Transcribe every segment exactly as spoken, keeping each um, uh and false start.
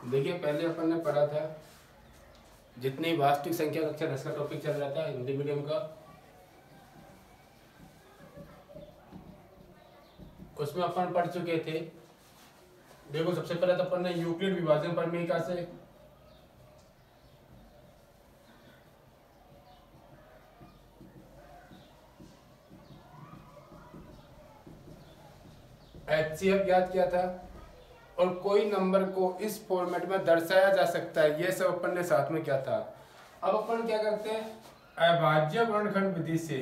देखिए पहले अपन ने पढ़ा था जितनी वास्तविक संख्या कक्षा दस का टॉपिक चल रहा था हिंदी मीडियम का, उसमें अपन पढ़ चुके थे। देखो सबसे पहले तो अपन ने यूक्लिड विभाजन परमेयिका से एच सी एफ ज्ञात किया था और कोई नंबर को इस फॉर्मेट में दर्शाया जा सकता है, ये सब अपन ने साथ में किया था। अब अपन क्या करते हैं, अभाज्य वर्णखंड विधि से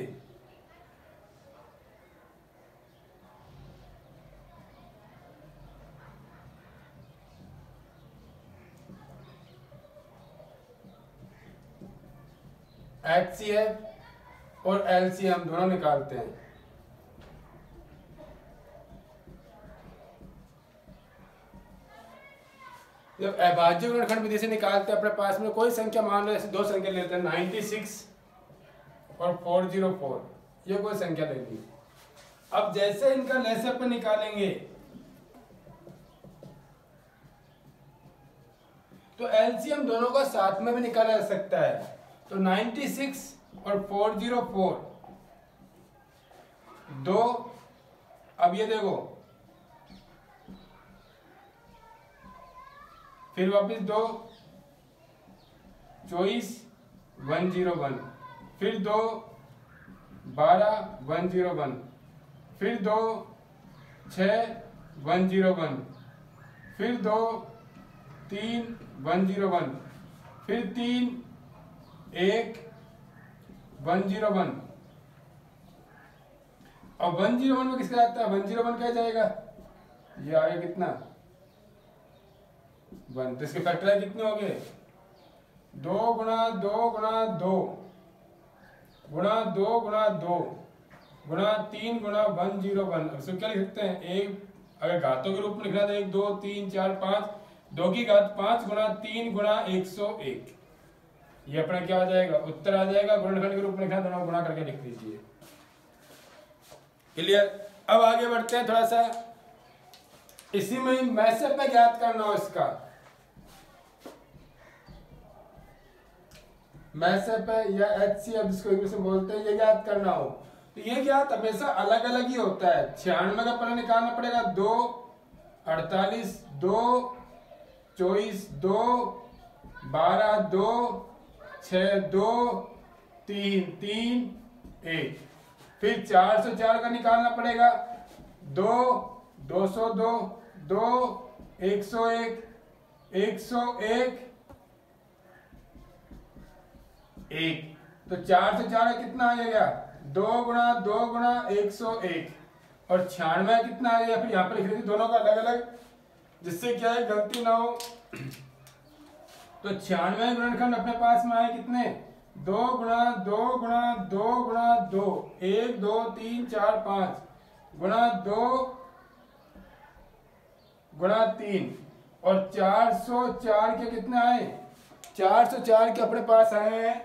एच सी एफ और एल सी एम दोनों निकालते हैं। जब अभाज्य गुणनखंड विधि से निकालते हैं, अपने पास में कोई संख्या मान लो, जैसे दो संख्या लेते हैं नाइन्टी सिक्स और फोर जीरो फोर, ये कोई संख्या लेंगे। अब जैसे इनका लहसे अपन निकालेंगे तो एलसीएम दोनों का साथ में भी निकाला जा सकता है। तो नाइन्टी सिक्स और फोर जीरो फोर दो, अब ये देखो फिर वापिस दो, चौबीस वन जीरो वन, फिर दो बारह वन जीरो वन, फिर दो छः वन जीरो वन, फिर दो तीन वन जीरो वन, फिर तीन एक वन जीरो वन। अब वन जीरो वन में किसका आता है, वन जीरो वन क्या जाएगा, ये आएगा कितना वन, तो इसके फैक्टर कितने हो गए, दो गुणा दो गुणा दो गुणा दो गुणा दो गुणा तीन गुणा वन जीरो वन। इसको क्या लिख सकते हैं, एक अगर घातों के रूप में लिखना तो एक दो तीन चार पाँच, दो की घात पाँच गुणा तीन गुणा एक सौ एक, ये अपना क्या आ जाएगा, उत्तर आ जाएगा। गुणनखंड के रूप में लिखना, दोनों गुणा करके लिख लीजिए। क्लियर। अब आगे बढ़ते हैं थोड़ा सा, इसी में मैसे पे ज्ञात करना हो, इसका मैसे पे या एच सी एफ जिसको इंग्लिश में बोलते हैं, ये ज्ञात करना हो तो ये ज्ञात हमेशा अलग अलग ही होता है। छियानवे का पहले निकालना पड़ेगा, दो अड़तालीस दो, चौबीस दो, बारह दो, छः दो, तीन तीन एक, फिर चार सौ चार का निकालना पड़ेगा, दो दो सौ दो, दो एक सौ एक, एक सौ एक एक, तो चार सौ चार कितना आ जाएगा, दो गुणा दो गुणा एक सौ एक, और छियानवे कितना आ जाएगा, फिर यहाँ पर लिख देंगे दोनों का अलग अलग, जिससे क्या है गलती ना हो। तो छियानवे गुणनखंड अपने पास में आए कितने, दो गुणा दो गुणा दो गुणा दो, एक दो तीन चार पाँच गुणा दो गुणा तीन, और चार सौ चार के कितने आए, चार सौ चार के अपने पास आए हैं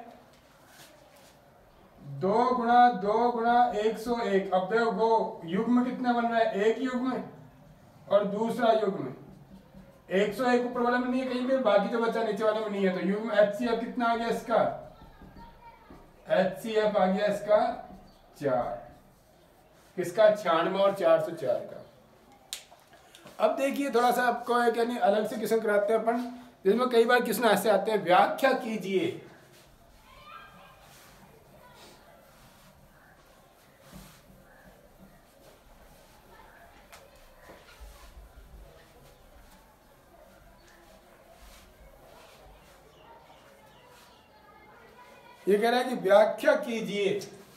दो गुणा दो गुणा एक सौ एक। अब देखो युग्म कितने बन रहे हैं, एक युग्म और दूसरा युग्म, एक सौ एक ऊपर वाले में नहीं है कहीं पे, बाकी जो बच्चा नीचे वाले में नहीं है, तो युग्म एच सी एफ कितना आ गया इसका, एच सी एफ आ गया इसका चार, किसका, छियानवे और चार सौ चार का। अब देखिए थोड़ा सा आपको एक यानी अलग से क्वेश्चन कराते हैं अपन, जिसमें कई बार क्वेश्चन ऐसे आते हैं, व्याख्या कीजिए। ये कह रहा है कि व्याख्या कीजिए,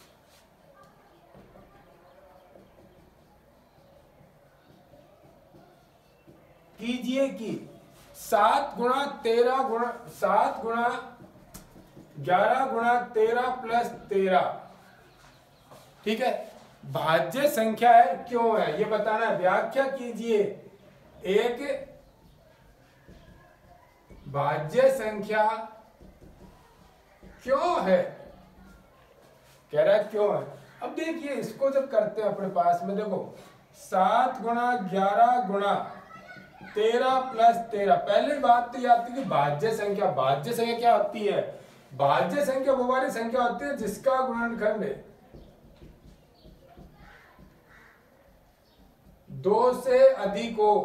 कीजिए की सात गुणा तेरह गुणा सात गुणा ग्यारह गुणा तेरह प्लस तेरह, ठीक है, भाज्य संख्या है, क्यों है ये बताना है। व्याख्या कीजिए एक भाज्य संख्या क्यों है, कह रहा है क्यों है। अब देखिए इसको जब करते हैं अपने पास में, देखो सात गुणा ग्यारह गुणा तेरह प्लस तेरह। पहले बात तो याद थी कि भाज्य संख्या, भाज्य संख्या क्या होती है? भाज्य संख्या वो वाली संख्या होती है जिसका गुणनखंड दो से अधिक हो।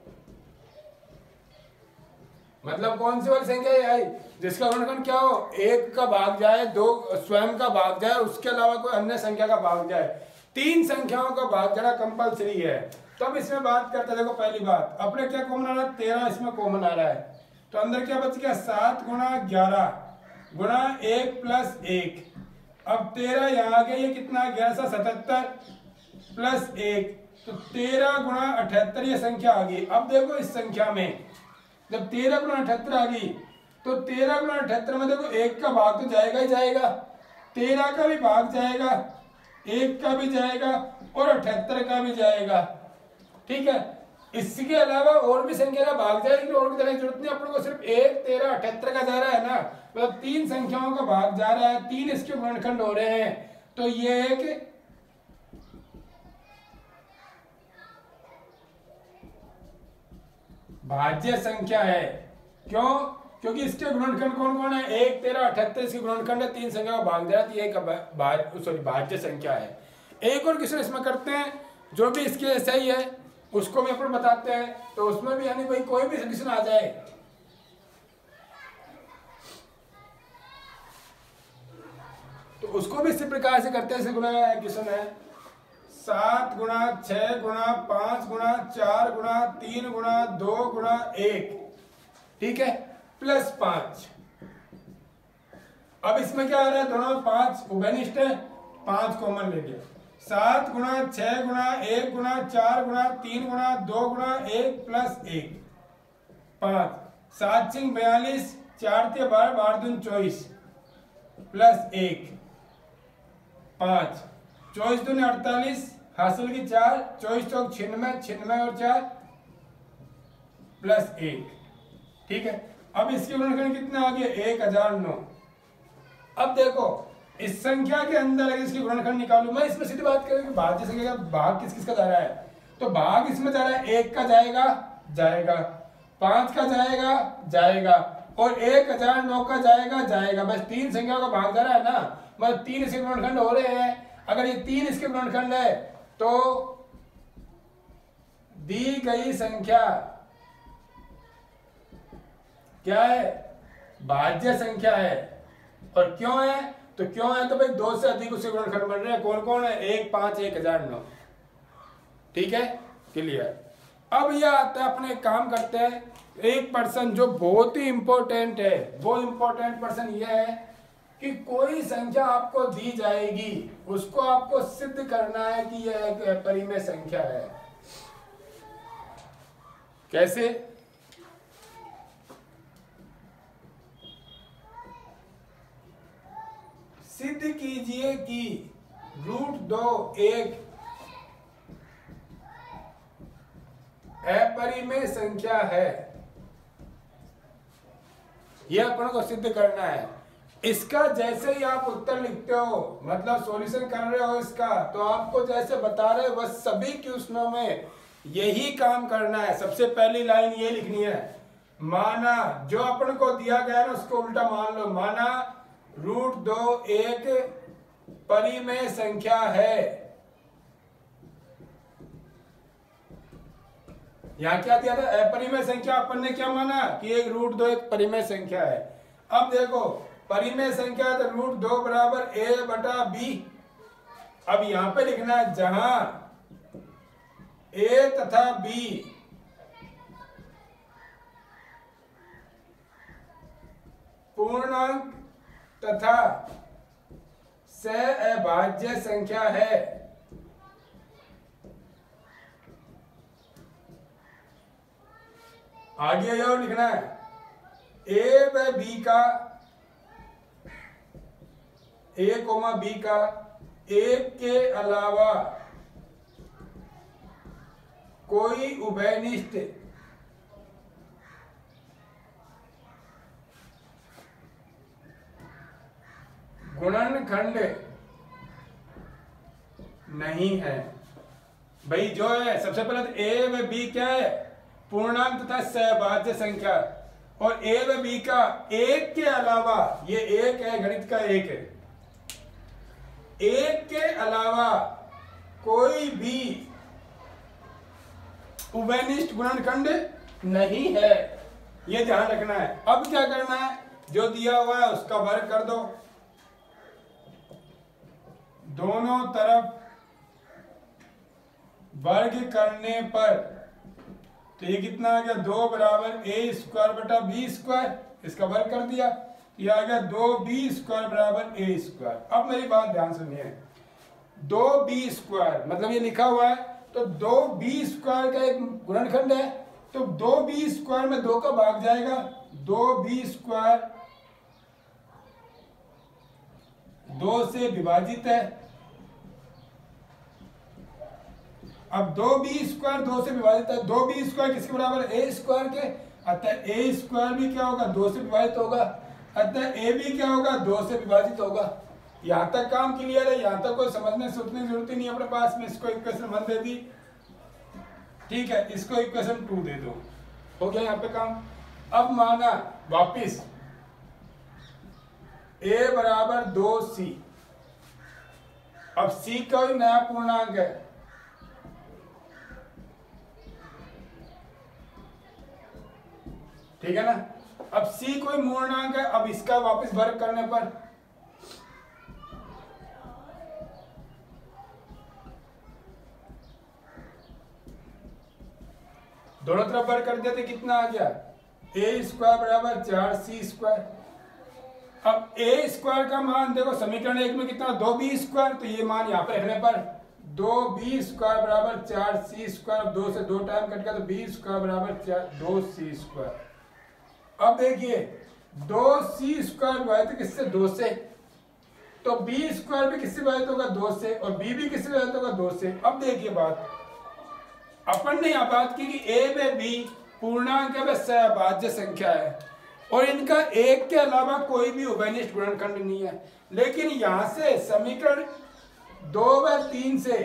मतलब कौन सी वाली संख्या है आई जिसका गुणनखंड क्या हो? एक का भाग जाए, दो स्वयं का भाग जाए, उसके अलावा कोई अन्य संख्या का भाग जाए। तीन संख्याओं का भाग जाना कंपलसरी है। तो अब इसमें बात करते हैं। देखो पहली बात, अपने क्या कॉमन आ रहा है? तेरह इसमें कॉमन आ रहा है, तो अंदर क्या बच गया? सात गुणा ग्यारह गुणा एक प्लस एक। अब तेरह यहाँ आ गया, ये कितना? ग्यारह सौ सतहत्तर प्लस एक, तो तेरह गुणा अठहत्तर ये संख्या आ गई। अब देखो इस संख्या में जब तेरह गुणा अठहत्तर आ गई, तो तेरह गुणा अठहत्तर में देखो एक का भाग तो जाएगा ही जाएगा, तेरह का भी भाग जाएगा, एक का भी जाएगा और अठहत्तर का भी जाएगा। ठीक है, इसके अलावा और भी संख्या का भाग जाए, लेकिन और भी देने की जरूरत नहीं, अपन को सिर्फ एक, तेरह, अठहत्तर का जा रहा है ना, मतलब तीन संख्याओं का भाग जा रहा है, तीन इसके गुणनखंड हो रहे हैं, तो ये एक भाज्य संख्या है। क्यों? क्योंकि इसके गुणनखंड कौन कौन है? एक, तेरह, अठहत्तर इसके गुणनखंड है, तीन संख्या का भाग जा रहा है, ये सॉरी भाज्य संख्या है। एक और क्वेश्चन इसमें करते हैं जो भी इसके सही है उसको भी अपन बताते हैं, तो उसमें भी यानी भाई कोई भी सॉल्यूशन आ जाए तो उसको भी इसी प्रकार से करते हैं। जैसे गुणा क्वेश्चन है सात गुणा छह गुणा पांच गुणा चार गुणा तीन गुणा दो गुणा एक, ठीक है, प्लस पांच। अब इसमें क्या आ रहा है? दोनों पांच उभयनिष्ठ है, पांच कॉमन ले लिया। सात गुणा छह गुणा एक गुणा चार गुणा तीन गुणा दो गुणा एक प्लस एक, पांच। सात सिंह बयालीस, चार ते बारह, बारह दून चौबीस प्लस एक, पांच। चौबीस दून अड़तालीस, हासिल की चार, चौबीस चौक छिन्नवे, छिन्नवे और चार प्लस एक। ठीक है, अब इसके गुणनखंड कितने आ गए? एक हजार नौ। अब देखो इस संख्या के अंदर अगर इसकी गुणनखंड निकालू, मैं इसमें सीधी बात करूं कि भाज्य संख्या का भाग किस किस का जा रहा है, तो भाग इसमें जा रहा है, एक का जाएगा जाएगा, पांच का जाएगा जाएगा और एक हजार नौ का जाएगा जाएगा। बस तीन संख्या का भाग जा रहा है ना, मतलब तीन इसके गुणनखंड हो रहे हैं। अगर ये तीन इसके गुणनखंड है तो दी गई संख्या क्या है? भाज्य संख्या है। और क्यों है? तो क्यों है? तो भाई दो से अधिक उसके गुणनखंड बन रहे हैं। कौन कौन है? एक, पांच, एक हजार नौ। ठीक है, क्लियर। अब यह आता है, अपने एक काम करते हैं, एक पर्सन जो बहुत ही इंपॉर्टेंट है, वो इंपॉर्टेंट पर्सन यह है कि कोई संख्या आपको दी जाएगी, उसको आपको सिद्ध करना है कि यह एक परिमेय संख्या है। कैसे? सिद्ध कीजिए कि रूट दो एक अपरिमेय संख्या है। यह अपन को सिद्ध करना है। इसका जैसे ही आप उत्तर लिखते हो, मतलब सॉल्यूशन कर रहे हो इसका, तो आपको जैसे बता रहे हो बस सभी क्वेश्चनों में यही काम करना है। सबसे पहली लाइन ये लिखनी है, माना जो अपन को दिया गया है ना उसको उल्टा मान लो। माना रूट दो एक परिमेय संख्या है। यहां क्या दिया था? अपरिमेय संख्या। अपन ने क्या माना कि एक रूट दो एक परिमेय संख्या है। अब देखो परिमेय संख्या है तो रूट दो बराबर ए बटा बी। अब यहां पे लिखना है जहां ए तथा बी पूर्णांक तथा सहअभाज्य संख्या है। आगे और लिखना है ए व बी का, ए कोमा बी का एक के अलावा कोई उभयनिष्ठ गुणनखंड नहीं है। भाई जो है सबसे पहले तो ए व बी क्या है? पूर्णांक तथा सहभाज्य संख्या, और ए व बी का एक के अलावा, ये एक है, गणित का एक है, एक के अलावा कोई भी उभयनिष्ठ गुणनखंड नहीं है, ये ध्यान रखना है। अब क्या करना है, जो दिया हुआ है उसका वर्ग कर दो, दोनों तरफ वर्ग करने पर तो ये कितना आ गया, दो बराबर ए स्क्वायर बटा बी स्क्वायर, इसका वर्ग कर दिया, ये आ गया दो बी स्क्वायर बराबर ए स्क्वायर। अब मेरी बात ध्यान सुनिए, दो बी स्क्वायर मतलब ये लिखा हुआ है, तो दो बी स्क्वायर का एक गुणनखंड है, तो दो बी स्क्वायर में दो का भाग जाएगा, दो बी स्क्वायर दो से विभाजित है। अब दो बी स्क्वायर दो से विभाजित है, दो बी स्क्वायर किसके बराबर, ए स्क्वायर के, अतः ए स्क्वायर भी क्या होगा, दो से विभाजित होगा, अतः ए भी क्या होगा, दो से विभाजित होगा। यहां तक काम क्लियर है, यहां तक कोई समझने सोचने की जरूरत ही नहीं है अपने पास में। इसको इक्वेशन वन दे दी, ठीक है, इसको इक्वेशन टू दे दो, हो गया यहाँ पे काम। अब माना वापिस ए बराबर दो सी, अब सी का भी नया पूर्णांक है, ठीक है ना। अब c कोई पूर्णांक है, अब इसका वापस वर्ग करने पर दोनों तरफ वर्ग कर दिया तो कितना आ गया, ए स्क्वायर बराबर चार सी स्क्वायर। अब ए स्क्वायर का मान देखो समीकरण एक में कितना, दो बी स्क्वायर, तो ये मान यहाँ पे रखने पर दो बी स्क्वायर बराबर चार सी स्क्वायर, दो से दो टाइम कट गया तो बी स्क्वायर बराबर चार दो सी स्क्वायर। अब देखिए दो सी स्क्वायर विभाजित किससे, दो से, तो बी स्क्वायर भी किससे विभाजित होगा, दो से, और बी भी किससे विभाजित होगा, दो से। अब देखिए बात, अपन ने यहां बात की कि ए में बी पूर्णांक है, सहभाज्य संख्या है, और इनका एक के अलावा कोई भी उभयनिष्ठ गुणनखंड नहीं है। लेकिन यहां से समीकरण दो व तीन से,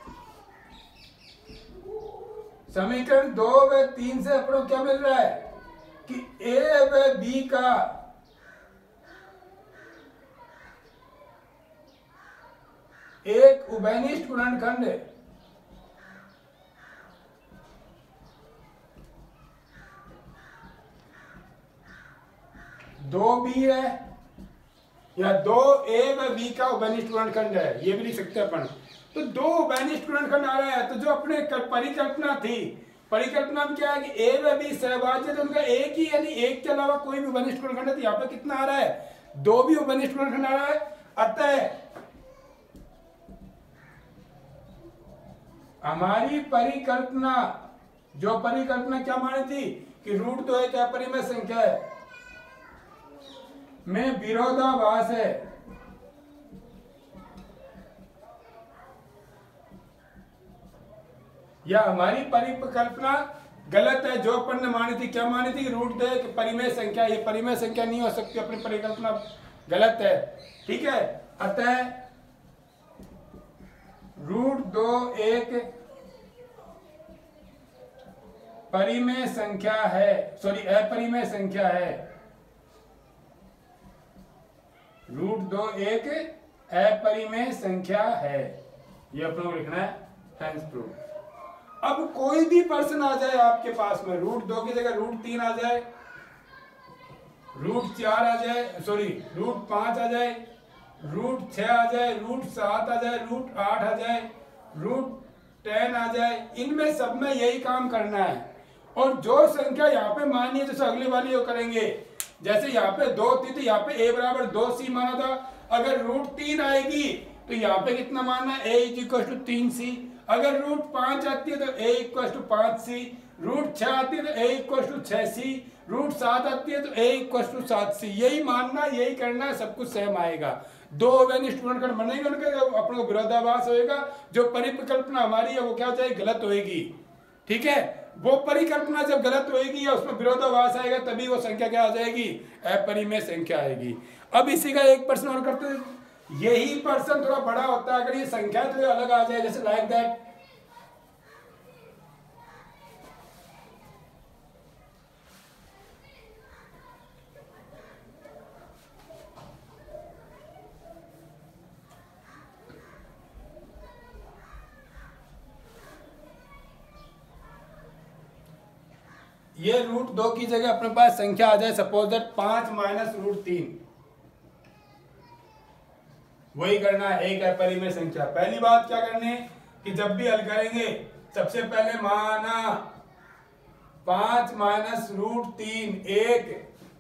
समीकरण दो व तीन से अपनों क्या मिल रहा है कि ए व बी का एक उभयनिष्ठ गुणनखंड है, दो बी है या दो ए व बी का उभयनिष्ठ गुणनखंड है, ये भी लिख सकते हैं अपन। तो दो उभयनिष्ठ गुणनखंड आ रहा है, तो जो अपने परिकल्पना थी, परिकल्पना में क्या है कि ए व बी सहभाज्य, तो उनका एक ही, यानी एक के अलावा कोई भी उभयनिष्ठ गुणनखंड है, तो यहाँ पे कितना आ रहा है, दो भी उभयनिष्ठ गुणनखंड आ रहा है। अतः हमारी परिकल्पना, जो परिकल्पना क्या मानी थी कि रूट दो एक अपरिमेय संख्या है में विरोधाभास है, या हमारी परिकल्पना गलत है। जो अपन ने मानी थी, क्या मानी थी, रूट दो एक परिमेय संख्या, ये परिमेय संख्या नहीं हो सकती, अपनी परिकल्पना गलत है, ठीक है। अतः रूट दो एक परिमेय संख्या है, सॉरी अपरिमेय संख्या है, रूट दो एक अपरिमेय संख्या है, ये अपन को लिखना है, हेंस प्रूव। अब कोई भी पर्सन आ जाए आपके पास में, रूट दो की जगह रूट तीन आ जाए, रूट चार आ जाए, सॉरी रूट पांच आ जाए, रूट छह आ जाए, रूट सात आ जाए, रूट आठ आ जाए, रूट टेन आ जाए, इनमें सब में यही काम करना है। और जो संख्या यहाँ पे मानी है, जैसे अगली वाली वो करेंगे, जैसे यहाँ पे दो थी तो यहाँ पे ए बराबर दो सी माना था, अगर रूट तीन आएगी तो यहाँ पे कितना मानना है, ए इज इक्वल टू तीन सी। अगर रूट पांच आती है तो ए इक्वल टू पांच सी, रूट छह आती है तो ए इक्वल टू छह सी, रूट सात आती है तो ए इक्वल टू सात सी। यही मानना, यही करना है, सब कुछ सेम आएगा। दो उभयनिष्ठ गुणनखंड बनेंगे, उनके अपने को विरोधाभास होएगा। जो परिकल्पना हमारी है वो क्या हो जाएगी, गलत होएगी, ठीक है। वो परिकल्पना जब गलत होएगी या उसमें विरोधाभास आएगा, तभी वो संख्या क्या आ जाएगी, अपरिमेय संख्या आएगी। अब इसी का एक प्रश्न और करते हैं। यही पर्सन थोड़ा बड़ा होता है, अगर ये संख्या थोड़ी अलग आ जाए, जैसे लाइक दैट ये रूट दो की जगह अपने पास संख्या आ जाए सपोज दैट पांच माइनस रूट तीन, वही करना है, एक है परिमेय संख्या। पहली बात क्या करनी है कि जब भी हल करेंगे सबसे पहले माना पांच माइनस रूट तीन एक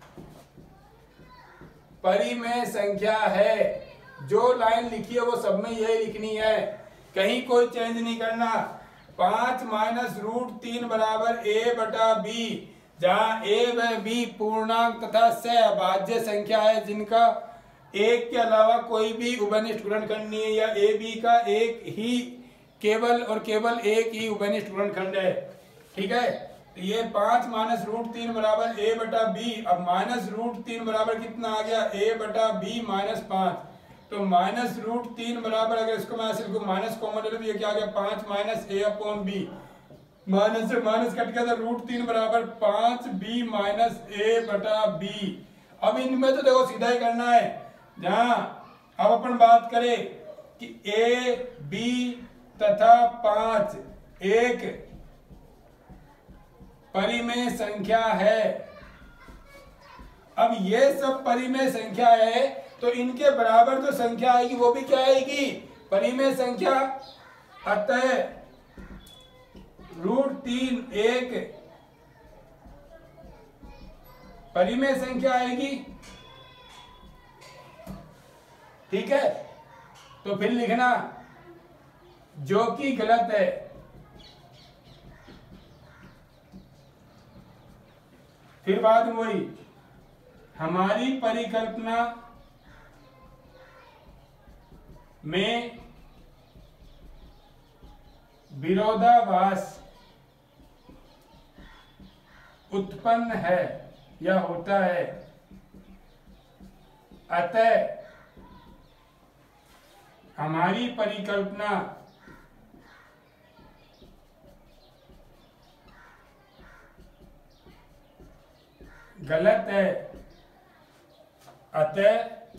परिमेय संख्या है। जो लाइन लिखी है वो सब में यही लिखनी है, कहीं कोई चेंज नहीं करना। पांच माइनस रूट तीन बराबर ए बटा बी, जहां ए व बी पूर्णांक तथा सहभाज्य संख्या है जिनका एक के अलावा कोई भी उभयनिष्ठ गुणनखंड नहीं है, या ए बी का एक ही केवल और केवल एक ही उभयनिष्ठ गुणनखंड है। ठीक है, तो ये पांच माइनस रूट तीन बराबर ए बटा बी। अब माइनस रूट तीन बराबर कितना आ गया, ए बटा बी माइनस पांच। तो माइनस रूट तीन बराबर, अगर इसको मैं ऐसे लिखूं माइनस कॉमन ले लो तो ये क्या आ गया, पांच minus A upon B. Minus से माइनस कट गया तो रूट तीन बराबर पांच बी माइनस ए बटा बी। अब इनमें तो देखो सीधा ही करना है। जहां अब अपन बात करें कि ए बी तथा पांच एक परिमेय संख्या है। अब ये सब परिमेय संख्या है तो इनके बराबर जो संख्या आएगी वो भी क्या आएगी, परिमेय संख्या। अतः रूट तीन एक परिमेय संख्या आएगी। ठीक है, तो फिर लिखना जो कि गलत है। फिर बाद में वही हमारी परिकल्पना में विरोधाभास उत्पन्न है या होता है। अतः हमारी परिकल्पना गलत है। अतः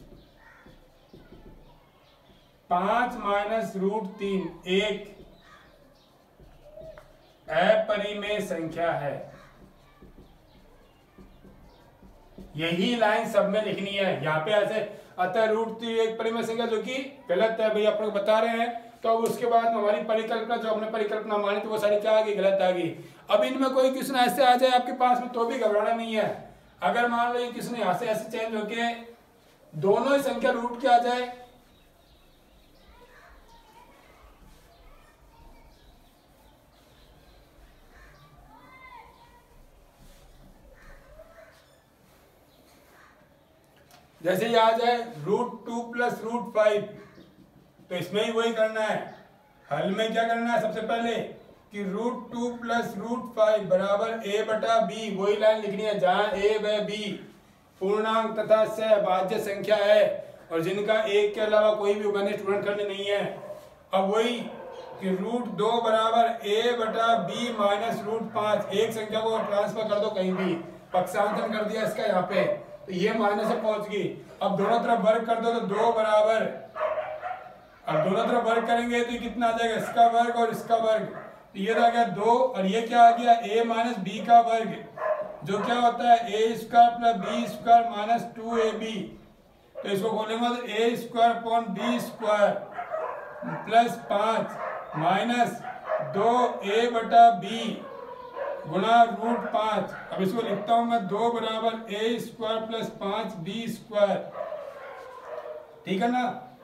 पांच माइनस रूट तीन एक अपरिमेय संख्या है। यही लाइन सब में लिखनी है। यहाँ पे ऐसे अतः रूट तीन एक परिमेय संख्या जो कि गलत है, भैया अपन को बता रहे हैं। तो अब उसके बाद हमारी परिकल्पना, जो हमने परिकल्पना मानी तो वो सारी क्या आ गई, गलत आ गई। अब इनमें कोई क्वेश्चन ऐसे आ जाए आपके पास में तो भी घबराना नहीं है। अगर मान लो ये क्वेश्चन यहाँ से ऐसे चेंज होके दोनों ही संख्या रूट के आ जाए, जैसे ये आ जाए root two plus root five, तो इसमें ही वही करना है। हल में क्या करना है, सबसे पहले कि root two plus root five बराबर ए बटा बी, वही लाइन लिखनी है जहां ए व बी पूर्णांक तथा सहभाज्य संख्या है और जिनका एक के अलावा कोई भी उभयनिष्ठ गुणनखंड नहीं है। अब वही कि रूट दो बराबर ए बटा बी माइनस रूट पांच, एक संख्या को ट्रांसफर कर दो कहीं भी, पक्षांतरण कर दिया इसका यहाँ पे, तो ये माइनस से पहुंच गई। अब दोनों तरफ वर्ग कर दो तो दो बराबर, अब दोनों तरफ वर्ग करेंगे तो कितना आ जाएगा, इसका वर्ग और इसका वर्ग, तो ये आ गया दो और ये क्या आ गया, a माइनस बी का वर्ग, जो क्या होता है A square plus B square minus two A B. तो इसको खोलेंगे तो A square upon B square plus पांच माइनस दो ए बटा बी गुणा रूट पांच। अब इसको लिखता हूं मैं दो बराबर ए स्क्वायर प्लस पांच बी स्क्वायर, ठीक है ना।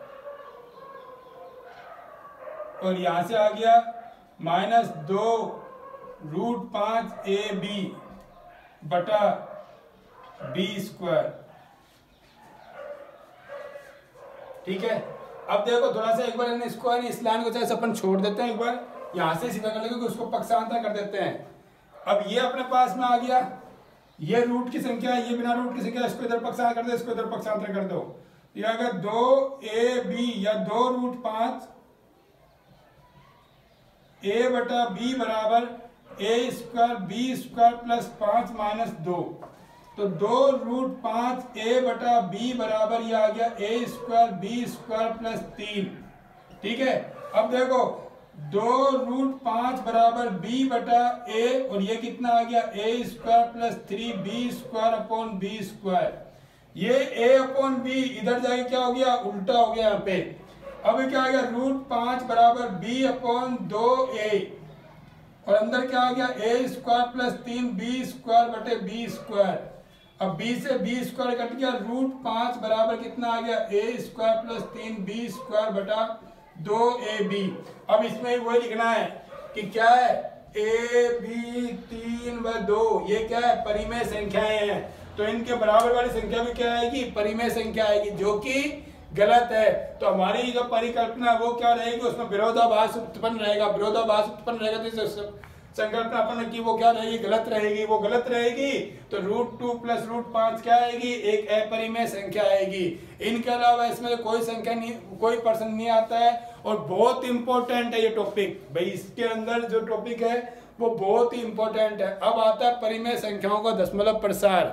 और यहां से आ गया माइनस दो रूट पांच ए बी बटा बी स्क्वायर, ठीक है। अब देखो थोड़ा सा एक बार इसको इस लाइन को चाहे अपन छोड़ देते हैं, एक बार यहां से सीधा कर लेंगे, उसको पक्षांतर कर देते हैं। अब ये अपने पास में आ गया, ये रूट की संख्या है, ये बिना रूट की संख्या, इसको इधर पक्षांतर कर दो, इसको इधर पक्षांतर कर दो। ये अगर दो ए बी या दो रूट पांच ए बटा बी बराबर A square B square plus पांच माइनस दो, तो दो रूट पांच ए बटा बी बराबर ये आ गया ए स्क्वायर बी स्क्वायर प्लस तीन, ठीक है। अब देखो दो रूट पांच बराबर बी बटा ए, और ये कितना आ गया ए square plus three b square upon B square. ये ए अपॉन बी इधर जाके क्या हो गया, उल्टा हो गया यहाँ पे। अब क्या आ गया, रूट पांच बराबर बी अपॉन दो ए, और अंदर क्या आ गया ए स्क्वायर प्लस तीन बी स्क्वायर बटे बी स्क्वायर। अब b से b स्क्वायर कट गया, रूट पांच बराबर कितना आ गया ए स्क्वायर प्लस तीन बी स्क्वायर बटा दो ए बी। अब इसमें वही लिखना है कि क्या है, ए बी तीन व दो, ये क्या है, परिमेय संख्याएं हैं, तो इनके बराबर वाली संख्या भी क्या आएगी, परिमेय संख्या आएगी, जो कि गलत है। तो हमारी जो परिकल्पना है वो क्या रहेगी, उसमें विरोधाभास उत्पन्न रहेगा। विरोधाभास उत्पन्न रहेगा तो संकल्पना अपन की वो क्या रहेगी, गलत रहेगी। वो गलत रहेगी तो रूट टू प्लस रूट पांच क्या आएगी, एक अपरिमेय संख्या आएगी। इनके अलावा इसमें कोई संख्या नहीं, कोई प्रश्न नहीं आता है, और बहुत इंपॉर्टेंट है ये टॉपिक भाई। इसके अंदर जो टॉपिक है वो बहुत ही इंपॉर्टेंट है। अब आता है परिमेय संख्याओं का दशमलव प्रसार,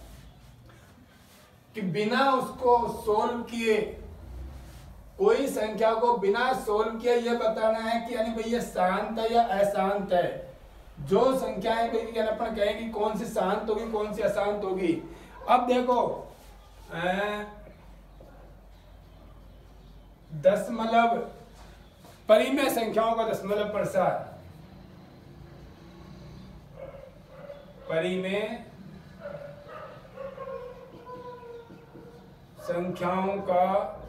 कि बिना उसको सोल्व किए, कोई संख्या को बिना सोल्व किए ये बताना है कि यानी भाई ये शांत है या अशांत है। जो संख्याएं भाई अपन कहेंगे कौन सी शांत होगी कौन सी अशांत होगी। अब देखो दशमलव, परिमेय संख्याओं का दशमलव प्रसार, परिमेय संख्याओं का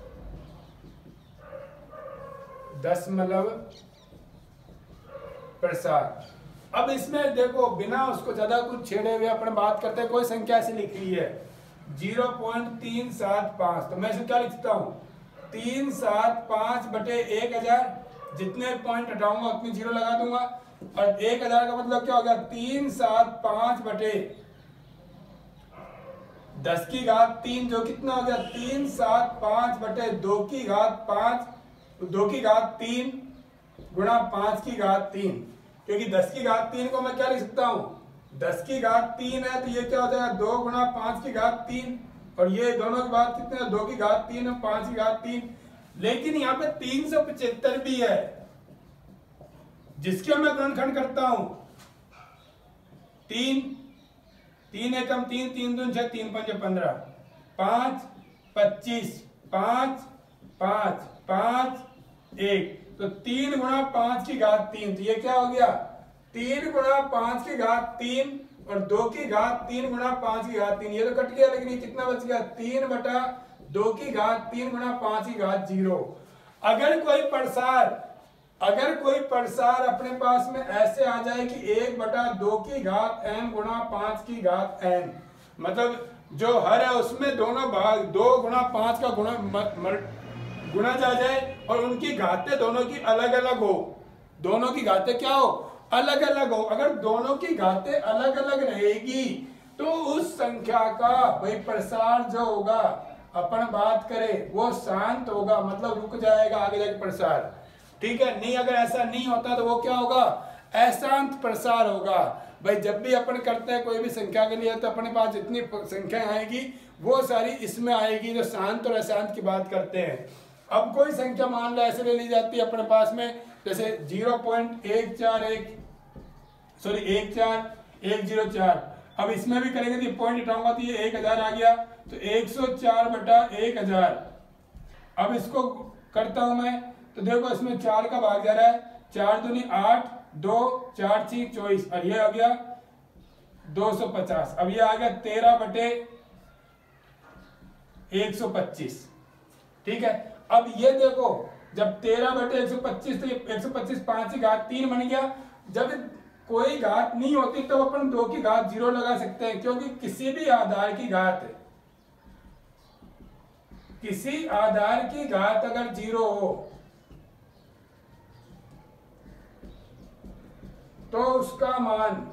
दशमलव प्रसार। अब इसमें देखो बिना उसको ज्यादा कुछ छेड़े हुए अपन बात करते हैं। कोई संख्या ऐसी लिख रही है जीरो पॉइंट तीन सात पांच, तो मैं इसे क्या लिखता हूं, तीन सात पांच बटे एक हजार। जितने पॉइंट हटाऊंगा उतनी जीरो लगा दूंगा, और एक हजार का मतलब क्या हो गया, तीन सात पांच बटे दस की घात तीन, जो कितना हो गया, तीन सात पांच बटे दो की घात पांच, दो की घात तीन गुणा पांच की घात तीन। क्योंकि दस की घात तीन को मैं क्या लिख सकता हूं, दस की घात तीन है तो ये क्या हो जाएगा, दो गुणा पांच की घात तीन, और ये दोनों की बात कितने, दो की घात तीन और पांच की घात तीन। लेकिन यहाँ पे तीन सौ पचहत्तर भी है, जिसके मैं गुणनखंड करता हूं, तीन तीन एकम तीन, तीन दून छह, तीन पंच पंद्रह, पांच पच्चीस, पांच पांच पांच एक, तो तीन गुणा पांच की घात तीन, तो ये क्या हो गया, तीन गुणा पांच की घात तीन और दो की घात तीन गुणा पांच की घात तीन, ये तो कट गया, लेकिन ये कितना बच गया, तीन बटा दो की घात तीन गुणा पांच की घात जीरो। अगर कोई प्रसार अगर कोई प्रसार अपने पास में ऐसे आ जाए कि एक बटा दो की घात एन गुणा पांच की घात एन, मतलब जो हर है उसमें दोनों भाग दो गुणा पांच का गुणा गुणा जा जाए और उनकी घातें दोनों की अलग अलग हो, दोनों की घातें क्या हो, अलग अलग हो। अगर दोनों की घातें अलग अलग रहेगी तो उस संख्या का भाई प्रसार जो होगा अपन बात करें वो शांत होगा, मतलब रुक जाएगा आगे जाके प्रसार, ठीक है। नहीं, अगर ऐसा नहीं होता तो वो क्या होगा, अशांत प्रसार होगा। भाई जब भी अपन करते हैं कोई भी संख्या के लिए तो अपने पास जितनी संख्याएं आएगी वो सारी इसमें आएगी, जो शांत और अशांत की बात करते हैं। अब कोई संख्या मान लो ऐसे ले ली जाती है अपने पास में, जैसे जीरो पॉइंट एक चार एक सॉरी एक चार एक जीरो चार। अब इसमें भी करेंगे तो पॉइंट हटाऊंगा तो ये एक हजार आ गया, तो एक सौ चार बटा एक हजार। अब इसको करता हूं मैं तो देखो इसमें चार का भाग जा रहा है, चार दूनी आठ, दो चार छह चौबीस, और ये आ गया दो सौ पचास। अब ये आ गया तेरह बटे एक सौ पच्चीस, ठीक है। अब ये देखो जब तेरह बटे एक सौ पच्चीस तो एक सौ पच्चीस पांच की घात तीन बन गया। जब कोई घात नहीं होती तो अपन दो की घात जीरो लगा सकते हैं, क्योंकि किसी भी आधार की घात किसी आधार की घात अगर जीरो हो तो उसका मान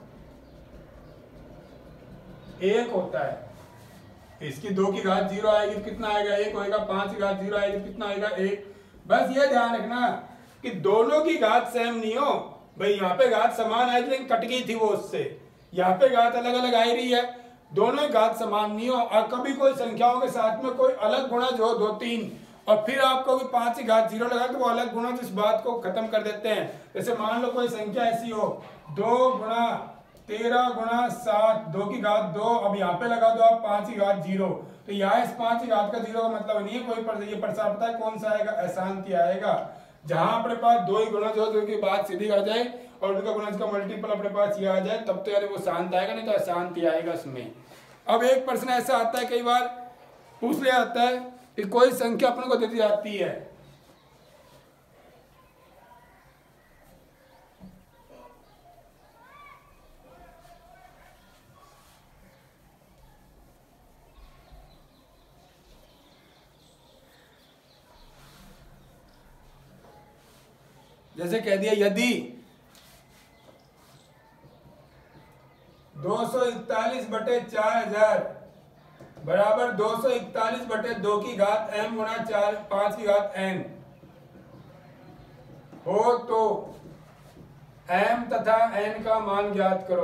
एक होता है। इसकी दो की घात जीरो आएगी तो कितना आएगा, एक होएगा। पांच की घात जीरो आएगी तो कितना आएगा, एक। बस ये ध्यान रखना कि दोनों की घात सेम नहीं हो। भाई यहाँ पे घात समान आई लेकिन कट गई थी वो उससे, यहाँ पे घात अलग अलग आई रही है, दोनों घात समान नहीं हो। और कभी कोई संख्याओं के साथ में कोई अलग गुणज हो दो तीन और फिर आपको भी पांच की घात जीरो लगा तो वो अलग गुणा इस बात को खत्म कर देते हैं। जैसे मान लो कोई संख्या ऐसी हो दो गुणा तेरह गुणा सात दो की घात दो, अब यहाँ पे लगा दो आप पांच की घात जीरो, तो यहाँ इस पांच की घात का जीरो का मतलब नहीं है कोई पर, ये प्रसार पता है कौन सा आएगा, अशांति आएगा। जहां अपने पास दो ही गुणज हो तो की बात सीधी आ जाए और उनका गुणज का मल्टीपल अपने पास ये आ जाए तब तो यानी वो शांत आएगा, नहीं तो अशांति आएगा उसमें। अब एक प्रश्न ऐसा आता है कई बार पूछ लिया जाता है कि कोई संख्या अपने को दे दी जाती है, जैसे कह दिया यदि दो सौ इकतालीस बटे चार हजार बराबर दो सौ इकतालीस बटे दो की घात एम गुणा चार पांच की घात एन हो तो एम तथा एन का मान ज्ञात करो।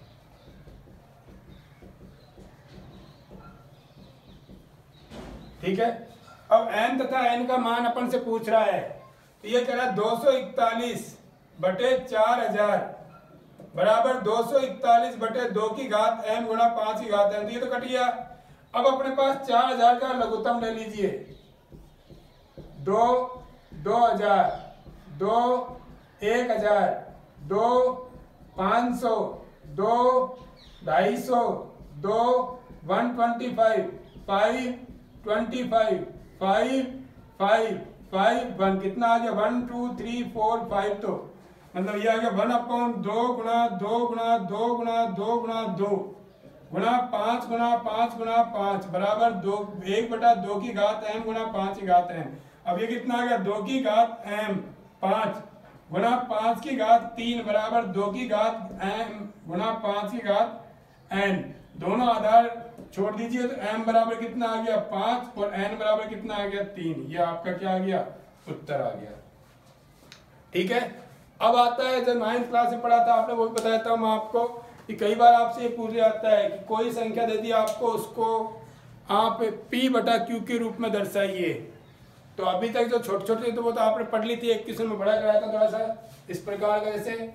ठीक है, अब एम तथा एन का मान अपन से पूछ रहा है, तो ये कह रहा है दो सौ इकतालीस बटे चार हजार बराबर दो सौ इकतालीस बटे दो की घात एम गुणा पांच की घात एन, तो ये तो कट गया। अब अपने पास चार हजार का लघुत्तम ले लीजिए, दो दो हजार दो एक हजार दो पांच सौ दो ढाई सौ दो one twenty five five twenty five five five five one, कितना आ गया one two three four five, तो मतलब ये आ गया वन अपॉन दो गुणा दो गुणा दो गुणा दो गुणा दो गुणा पांच गुणा पांच गुणा पांच बराबर दो एक बटा दो की घात एम गुणा पांच की घात एम। अब ये कितना आ गया दो की घात एम पांच गुणा पांच की घात तीन बराबर दो की घात एम गुणा पांच की घात एन, दोनों आधार छोड़ दीजिए तो m बराबर कितना आ गया पांच और n बराबर कितना आ गया तीन, ये आपका क्या आ गया उत्तर आ गया। ठीक है, अब आता है जब नाइन्थ क्लास में पढ़ा था आपने वो भी बताया था मैं आपको कि कई बार आपसे ये पूछ जाता है कि कोई संख्या दे दी आपको, उसको आप p बटा q के रूप में दर्शाइए। तो अभी तक जो छोटे छोटे तो वो तो आपने पढ़ ली थी, एक क्वेश्चन में बड़ा कराया था थोड़ा सा इस प्रकार का, जैसे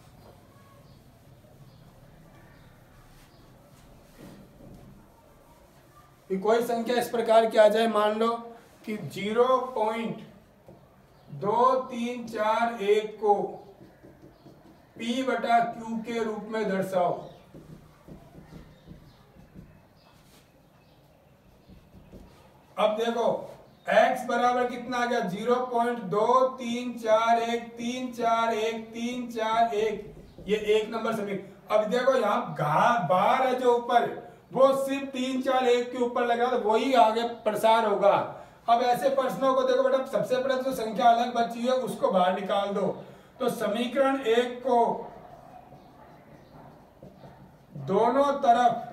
कि कोई संख्या इस प्रकार की आ जाए, मान लो कि जीरो पॉइंट दो तीन चार एक को P बटा Q के रूप में दर्शाओ। अब देखो x बराबर कितना आ गया जीरो पॉइंट दो तीन चार एक तीन चार एक तीन चार एक, ये एक नंबर सभी। अब देखो यहाँ घा बार है जो ऊपर वो सिर्फ तीन चार एक के ऊपर लगा तो वही आगे प्रसार होगा। अब ऐसे प्रश्नों को देखो बेटा, सबसे पहले तो संख्या अलग बची है उसको बाहर निकाल दो। तो समीकरण एक को दोनों तरफ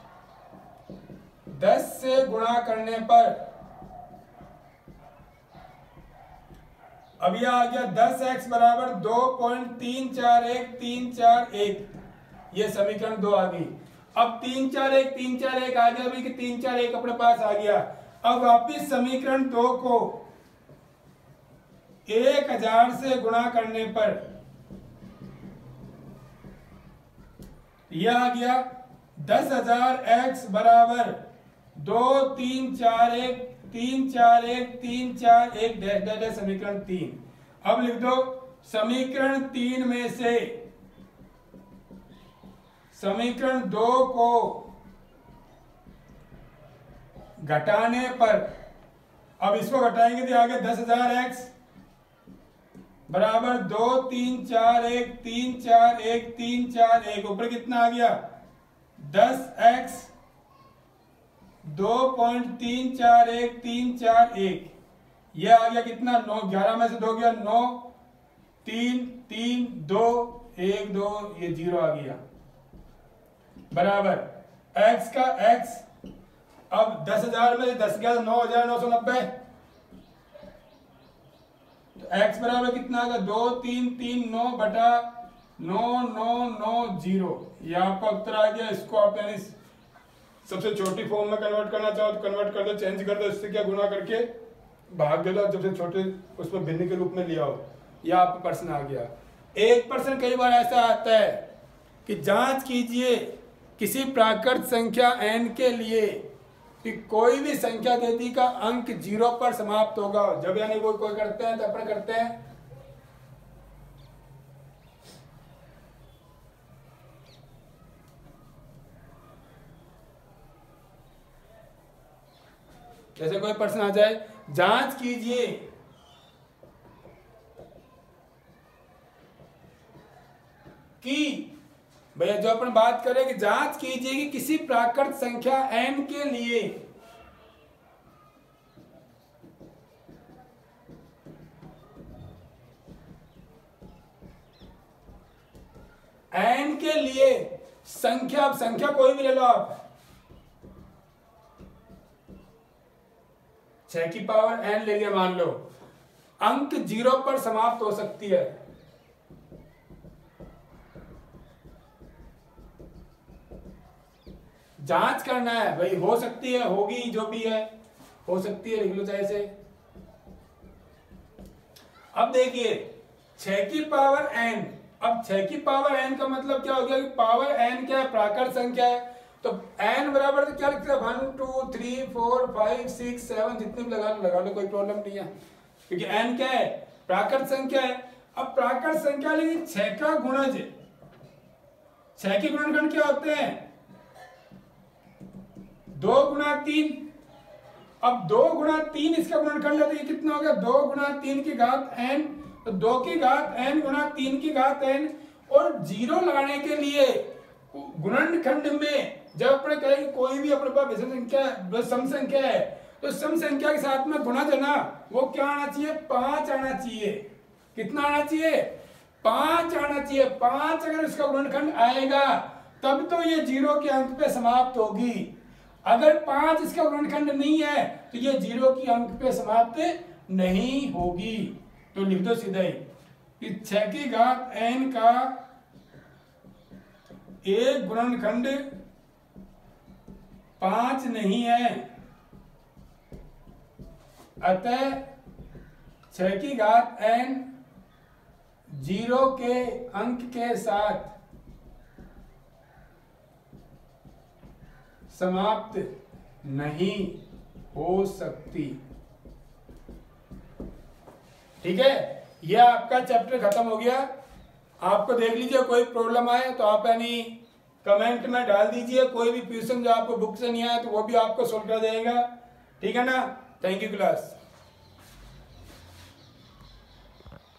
दस से गुणा करने पर अब यह आ गया दस एक्स बराबर दो पॉइंट तीन चार एक तीन चार एक, ये समीकरण दो आ गई। अब तीन चार एक तीन चार एक आ गया अभी कि तीन चार एक अपने पास आ गया। अब वापिस समीकरण दो को एक हजार से गुणा करने पर यह आ गया दस हजार एक्स बराबर दो तीन चार एक तीन चार एक तीन चार एक डैश डैश समीकरण तीन। अब लिख दो समीकरण तीन में से समीकरण दो को घटाने पर, अब इसको घटाएंगे तो आगे दस हजार एक्स बराबर दो तीन चार एक तीन चार एक तीन चार एक, ऊपर कितना आ गया दस एक्स दो पॉइंट तीन चार एक तीन चार एक, यह आ गया कितना नौ, ग्यारह में से दो गया नौ, तीन तीन दो एक दो, ये जीरो आ गया बराबर x का x। अब दस हजार में दस गया नौ हजार नौ सौ नब्बे, तो x बराबर कितना आ गया दो तीन तीन नौ बटा नौ नौ नौ जीरो, ये आपका उत्तर आ गया। इसको आप यानी सबसे छोटी फॉर्म में कन्वर्ट करना चाहो तो कन्वर्ट कर दो, चेंज कर दो, इससे क्या गुणा करके भाग्य लो जब से छोटे उसमें भिन्न के रूप में लिया हो, या आपका प्रश्न आ गया। एक प्रश्न कई बार ऐसा आता है कि जांच कीजिए किसी प्राकृत संख्या n के लिए कि कोई भी संख्या दे दी का अंक जीरो पर समाप्त होगा। जब यानी वो कोई करते हैं तो अपन करते हैं जैसे कोई प्रश्न आ जाए, जांच कीजिए कि भैया जो अपन बात करें कि जांच कीजिए कि किसी प्राकृत संख्या n के लिए n के लिए संख्या, अब संख्या कोई भी ले लो आप, छह की पावर n ले लिया मान लो, अंक जीरो पर समाप्त हो सकती है। जांच करना है भाई, हो सकती है, होगी, जो भी है हो सकती है, लिख लो चाहे से। अब देखिए छह की पावर n, अब छह की पावर n का मतलब क्या हो गया कि पावर n क्या है, प्राकृत संख्या है, तो n बराबर तो क्या लिखते हैं one two three four five six seven, जितने भी लगा लो लगा लो, कोई प्रॉब्लम नहीं है, क्योंकि n क्या है, प्राकृत संख्या है। अब प्राकृत संख्या लेकिन छह का गुणज, छह के गुणनखंड क्या होते हैं, दो गुणा तीन। अब दो गुणा तीन इसका गुणनखंड लेते हैं, कितना हो गया, दो गुणा तीन की घात n, तो दो की घात n गुणा तीन की घात n। और जीरो लगाने के लिए गुणनखंड में जब अपने कहे कोई भी अपने पास विषम संख्या सम संख्या है, तो सम संख्या के साथ में गुणा जो ना वो क्या आना चाहिए, पांच आना चाहिए। कितना आना चाहिए, पांच आना चाहिए। पांच अगर इसका गुणनखंड आएगा तब तो ये जीरो के अंक पे समाप्त होगी। अगर पांच इसका गुणनखंड नहीं है तो ये जीरो की अंक पे समाप्त नहीं होगी। तो लिख दो सीधा ही कि छह की घात n का एक गुणनखंड पांच नहीं है, अतः छह की घात n जीरो के अंक के साथ समाप्त नहीं हो सकती। ठीक है, यह आपका चैप्टर खत्म हो गया। आपको देख लीजिए, कोई प्रॉब्लम आए तो आप यानी कमेंट में डाल दीजिए। कोई भी क्वेश्चन जो आपको बुक से नहीं आया तो वो भी आपको सोल्व कर देगा। ठीक है ना। Thank you class.